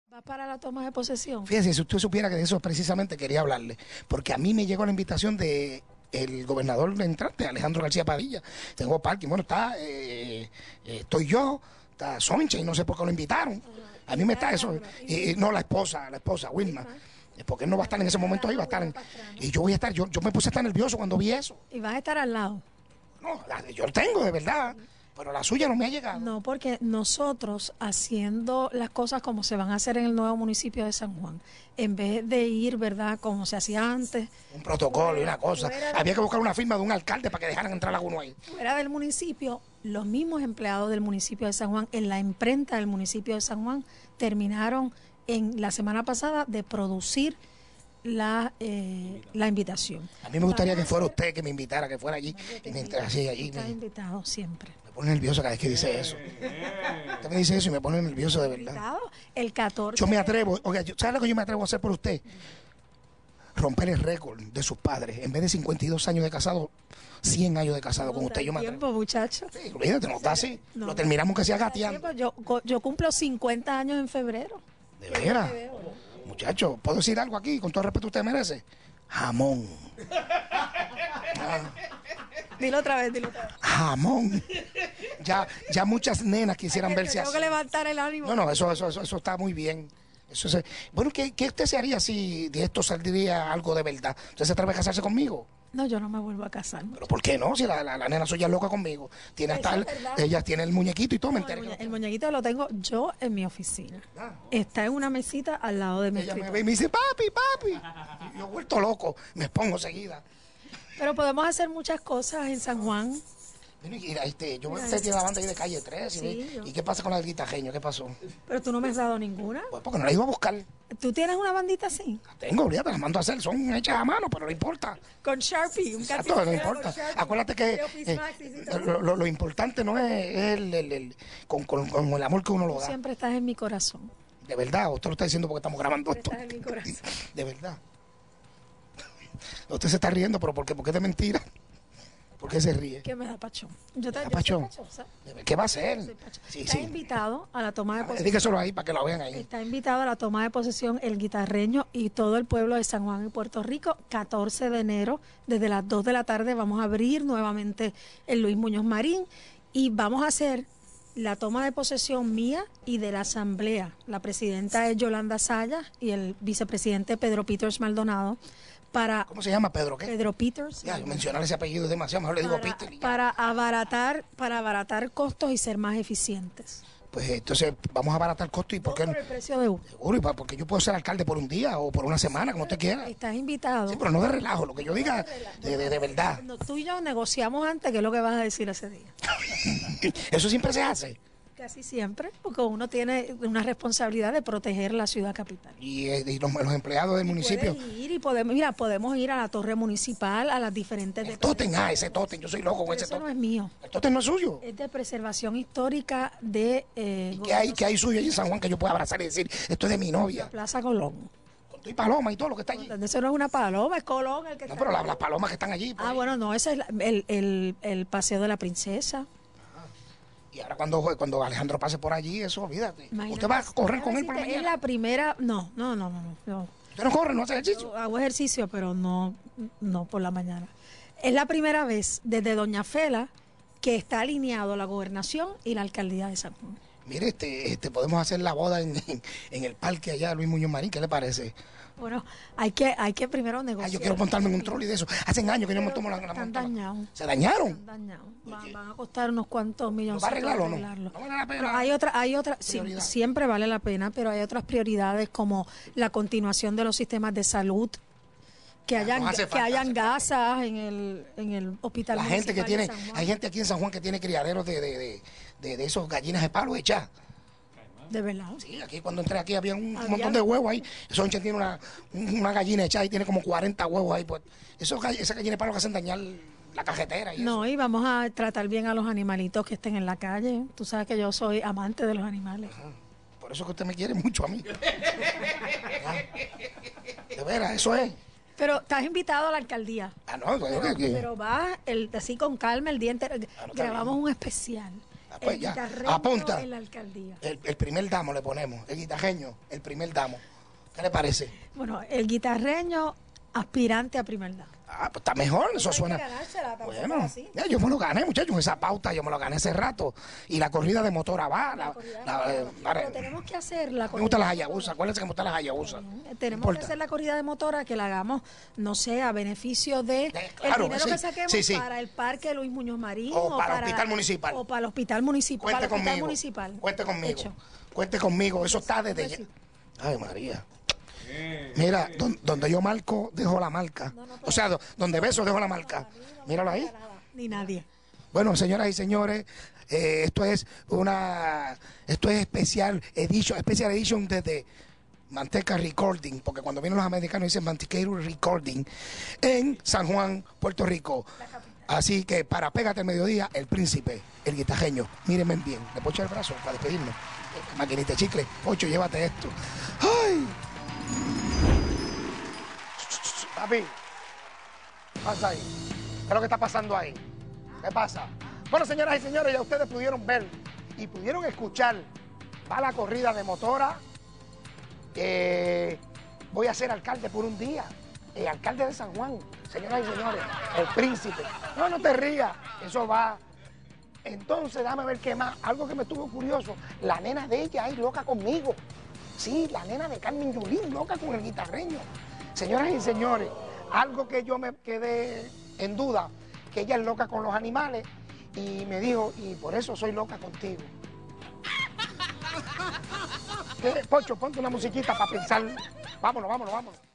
¿Va para la toma de posesión? Fíjese, si usted supiera que de eso precisamente quería hablarle, porque a mí me llegó la invitación de el gobernador entrante, Alejandro García Padilla. Tengo parking, bueno, estoy yo, está Sonche, y no sé por qué lo invitaron. A mí me está eso, no, la esposa, Wilma. Porque él no va a estar en ese momento ahí, va a estar y yo voy a estar, yo me puse a estar nervioso cuando vi eso. ¿Y vas a estar al lado? No, yo lo tengo, de verdad. Pero la suya no me ha llegado. No, porque nosotros haciendo las cosas como se van a hacer en el nuevo municipio de San Juan, en vez de ir, ¿verdad?, como se hacía antes. Un protocolo y una cosa. Había que buscar una firma de un alcalde para que dejaran entrar a uno ahí. Fuera del municipio, los mismos empleados del municipio de San Juan, en la imprenta del municipio de San Juan, terminaron en la semana pasada de producir la invitación. A mí me gustaría que fuera usted, que me invitara, que fuera allí. Y mientras así allí. Está invitado siempre. Me pone nervioso cada vez que dice eso. Usted me dice eso y me pone nervioso de verdad. El 14. Yo me atrevo, oiga, ¿sabe lo que yo me atrevo a hacer por usted? Romper el récord de sus padres. En vez de 52 años de casado, 100 años de casado con usted. Yo me atrevo. Muchacho. Sí, olvídate, no está así. No. Lo terminamos que sea gateando. Yo cumplo 50 años en febrero. ¿De veras? Muchacho, ¿puedo decir algo aquí? Con todo el respeto usted merece. Jamón. Dilo otra vez. Jamón. Ya muchas nenas quisieran verse así. Tengo que levantar el ánimo. No, eso está muy bien. Bueno, ¿qué usted se haría si de esto saldría algo de verdad? ¿Usted se atreve a casarse conmigo? No, yo no me vuelvo a casar. ¿Pero por qué no? Si la nena suya es loca conmigo. Tiene ella tiene el muñequito y todo, me enteré. El muñequito lo tengo yo en mi oficina. Está en una mesita al lado de mi Ella escritorio. me ve y me dice, papi. Y yo he vuelto loco, me expongo seguida. Pero podemos hacer muchas cosas en San Juan. Mira, yo veo que usted tiene la banda ahí de calle 3. Sí, ¿Y qué pasa con la del guitarreño? ¿Qué pasó? Pero tú no me has dado ninguna. Pues porque no la iba a buscar. ¿Tú tienes una bandita así? La tengo, olvídate, las mando a hacer. Son hechas a mano, pero no importa. Con Sharpie. Exacto, no importa. Acuérdate que lo importante no es con el amor que uno lo da. Siempre estás en mi corazón. De verdad, usted lo está diciendo porque estamos grabando esto. Estás en mi corazón. De verdad. Usted se está riendo, pero ¿por qué? Porque es de mentira. ¿Por qué se ríe? ¿Qué me da pachón? Yo pachón. ¿Qué va a hacer? Está invitado a la toma de posesión. Dígaselo ahí para que lo vean ahí. Está invitado a la toma de posesión el guitarreño y todo el pueblo de San Juan y Puerto Rico, 14 de enero, desde las 2 de la tarde vamos a abrir nuevamente el Luis Muñoz Marín y vamos a hacer la toma de posesión mía y de la asamblea. La presidenta es Yolanda Sayas y el vicepresidente Pedro Peters Maldonado. ¿Cómo se llama Pedro? ¿Qué? Pedro Peters. Ya, mencionar ese apellido es demasiado, mejor le digo Peter. Para abaratar costos y ser más eficientes. Pues entonces vamos a abaratar costos y ¿por qué no? Por el precio de uno. Seguro, porque yo puedo ser alcalde por un día o por una semana, como usted quiera. Estás invitado. Sí, pero no de relajo, lo que yo diga de verdad. Cuando tú y yo negociamos antes, ¿qué es lo que vas a decir ese día? Eso siempre se hace. Casi siempre, porque uno tiene una responsabilidad de proteger la ciudad capital. Y los empleados del municipio. Podemos ir a la torre municipal, a las diferentes... El tótem, ese tótem, yo soy loco con ese tótem. Eso no es mío. El tótem no es suyo. Es de preservación histórica de... ¿Qué hay suyo allí en San Juan que yo pueda abrazar y decir, esto es de mi novia? La Plaza Colón. Con tu paloma y todo lo que está allí. Eso no es una paloma, es Colón el que está. No, pero las palomas que están allí. Bueno, no, ese es el Paseo de la Princesa. Y ahora cuando Alejandro pase por allí, eso, olvídate. Imagínate. ¿Usted va a correr con él por la mañana? Es la primera... No. ¿Usted no corre, no hace ejercicio? Yo hago ejercicio, pero no por la mañana. Es la primera vez desde Doña Fela que está alineado la gobernación y la alcaldía de San Juan. Mire, podemos hacer la boda en el parque allá, Luis Muñoz Marín, ¿qué le parece? Bueno, hay que primero negociar. Yo quiero montarme en un trolley de eso. Hacen años que yo me tomo la Están dañados. ¿Se dañaron? Están dañados. Van a costar unos cuantos millones. ¿Va a arreglarlo o no? No vale la pena. Pero hay otra, sí, siempre vale la pena, pero hay otras prioridades como la continuación de los sistemas de salud, que hayan gasas en el hospital. La gente que tiene, hay gente aquí en San Juan que tiene criaderos de esos gallinas de palo hechas. ¿De verdad? Sí, aquí cuando entré aquí había un montón de huevos ahí. Sonche tiene una gallina echada y tiene como 40 huevos ahí. Pues esa gallina de palo que hacen dañar la cajetera. Y vamos a tratar bien a los animalitos que estén en la calle. Tú sabes que yo soy amante de los animales. Ajá. Por eso que usted me quiere mucho a mí. De veras, eso es. Pero estás invitado a la alcaldía. No, pero vas así con calma el día entero. Grabamos un especial. pues el ya, guitarreño apunta. en la alcaldía. El primer damo le ponemos, el guitarreño, el primer damo. ¿Qué le parece? Bueno, el guitarreño aspirante a primer damo. Ah, pues está mejor, eso Hay que suena. ganársela, tampoco Bueno, es así. ya, yo me lo gané, muchachos, esa pauta yo me lo gané hace rato. Y la corrida de motora va. La corrida de la- motora. Pero la- tenemos que hacer la me gustan las corrida. Hayabusa, acuérdense que me gustan las Hayabusa. Tenemos que hacer la corrida de motora, que la hagamos, no sé, a beneficio de claro, el dinero sí, que saquemos sí, sí. para el Parque Luis Muñoz Marín O para el hospital municipal. O para el hospital municipal. Cuente Para el hospital conmigo. municipal. Cuente conmigo. Hecho. Cuente conmigo. Eso está desde ya. Besito. Ay, María. Mira, donde yo marco, dejo la marca. O sea, donde beso, dejo la marca. Míralo ahí. Ni nadie. Bueno, señoras y señores, esto es special edition desde Manteca Recording, porque cuando vienen los americanos dicen Mantequero Recording, en San Juan, Puerto Rico. Así que para Pégate al Mediodía, el príncipe, el guitarreño, mírenme bien, le puedo echar el brazo para despedirnos. Maquinita de chicle, Pocho, llévate esto. ¡Ay! Papi, ¿qué pasa ahí? ¿Qué es lo que está pasando ahí? ¿Qué pasa? Bueno, señoras y señores, ya ustedes pudieron ver y pudieron escuchar, va la corrida de motora. Voy a ser alcalde por un día, alcalde de San Juan, señoras y señores, el príncipe. No, no te rías, eso va. Entonces, déjame ver qué más. Algo que me estuvo curioso, la nena de ella es loca conmigo. Sí, la nena de Carmen Yulín, loca con el guitarreño. Señoras y señores, algo que yo me quedé en duda, que ella es loca con los animales, y me dijo, y por eso soy loca contigo. Pocho, ponte una musiquita para pensar. Vámonos, vámonos, vámonos.